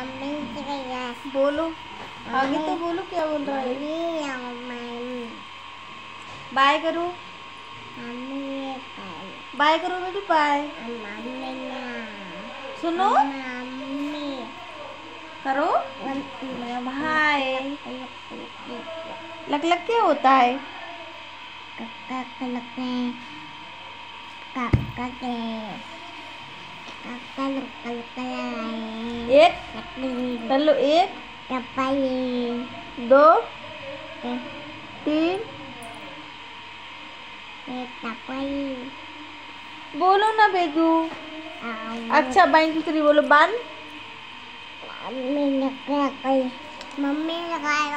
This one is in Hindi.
बोलो, आगे तो बोलो, क्या बोल रहा है? बाय करो, बाय करो बेटी, बाय। सुनो, करो भाई। लक लक क्या होता है? एक कर लो, 1 2 3। बोलो ना बेगू। अच्छा 1 2 3 बोलो। 1 मम्मी लगाया